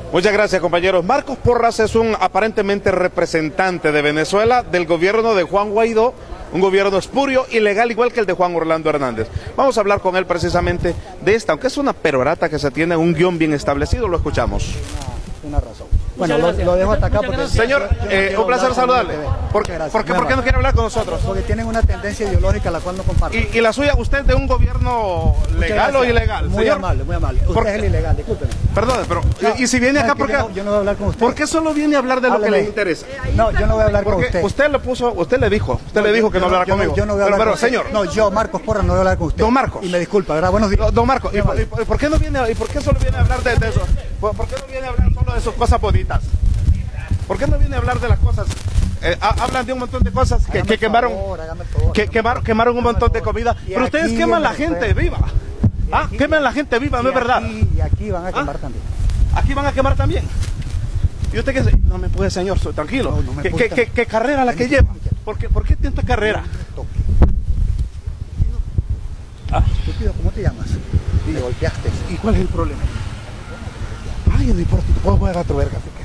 Muchas gracias, compañeros. Marcos Porras es un aparentemente representante de Venezuela del gobierno de Juan Guaidó, un gobierno espurio, ilegal, igual que el de Juan Orlando Hernández. Vamos a hablar con él precisamente de esta, aunque es una perorata que se tiene un guión bien establecido, lo escuchamos. Una razón. Bueno, lo dejo hasta acá porque... Señor, un placer saludarle. ¿Por qué no quiere hablar con nosotros? Porque tienen una tendencia ideológica la cual no comparto. ¿Y la suya, usted de un gobierno legal o ilegal? Muy amable, muy amable. Usted es el ilegal, discúlpeme. Perdón, pero ¿y si viene acá por qué? Yo no voy a hablar con usted. ¿Por qué solo viene a hablar de lo que le interesa? No, yo no voy a hablar con usted. Usted le dijo que no hablara conmigo. Yo no voy a hablar con usted. Señor. No, yo, Marcos Porras, no voy a hablar con usted. Don Marcos. Y me disculpa, ¿verdad? Buenos días. Don Marcos, ¿y por qué no viene, y por qué solo viene a hablar de eso? ¿Por qué no viene a hablar solo de sus cosas bonitas? ¿Por qué no viene a hablar de las cosas? Hablan de un montón de cosas que quemaron, quemaron un montón de comida, pero ustedes queman la gente viva. Queman la gente viva, ¿no es verdad? Y aquí van a quemar también. Aquí van a quemar también. ¿Y usted qué? No me puede, señor, tranquilo. ¿Qué carrera la que lleva? ¿Por qué tanta carrera? Estúpido, ¿cómo te llamas? Y le golpeaste. ¿Y cuál es el problema? Ay, no importa, te puedo poner a tu verga.